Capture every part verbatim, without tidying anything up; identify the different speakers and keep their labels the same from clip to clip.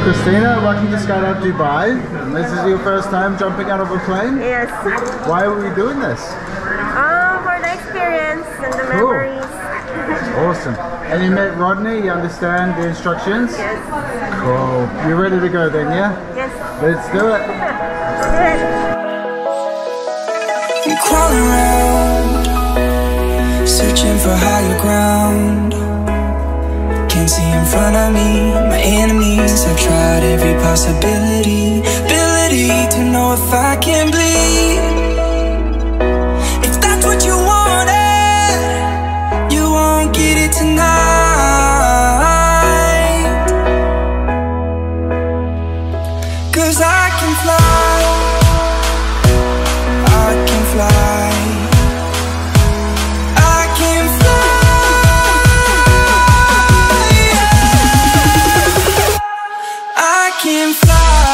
Speaker 1: Christina, welcome to Skydive Dubai. This is your first time jumping out of a plane?
Speaker 2: Yes.
Speaker 1: Why are we doing this?
Speaker 2: Um, for the experience and the
Speaker 1: Cool.
Speaker 2: memories.
Speaker 1: Awesome. And you met Rodney, you understand the instructions?
Speaker 2: Yes.
Speaker 1: Cool. You ready to go then, yeah?
Speaker 2: Yes.
Speaker 1: Let's do it.
Speaker 2: Good.
Speaker 3: I'm crawling around, searching for higher ground. Can't see in front of me, my enemies. I've tried every possibility, ability to know if I can bleed. If that's what you wanted, you won't get it tonight. 'Cause I can fly, I can fly. Can fly.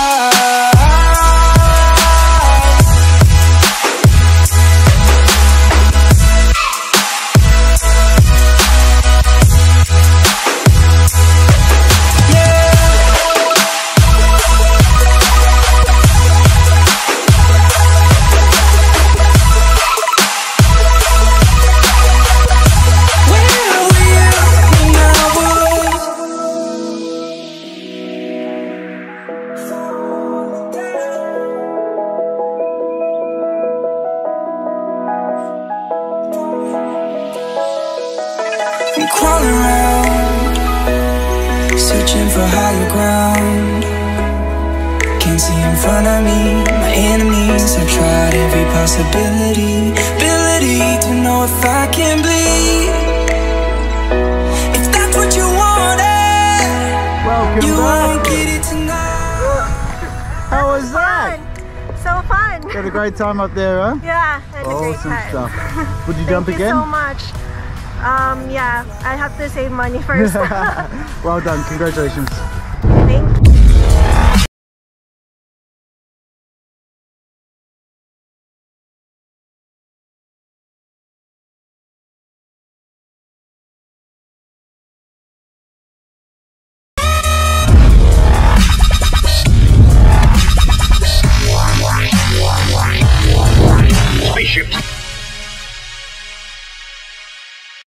Speaker 3: I'm crawling around, searching for higher ground. Can't see in front of me, my enemies. I've tried every possibility, ability to know if I can bleed. If that's what you wanted,
Speaker 1: Welcome
Speaker 3: you
Speaker 1: back.
Speaker 3: won't get it tonight.
Speaker 1: How was that?
Speaker 2: So fun.
Speaker 1: You had a great time up there, huh?
Speaker 2: Yeah, had a great
Speaker 1: Awesome
Speaker 2: time.
Speaker 1: stuff. Would you
Speaker 2: Thank
Speaker 1: jump
Speaker 2: you
Speaker 1: again?
Speaker 2: so much. Um, yeah, I have to save money first.
Speaker 1: Well done, congratulations.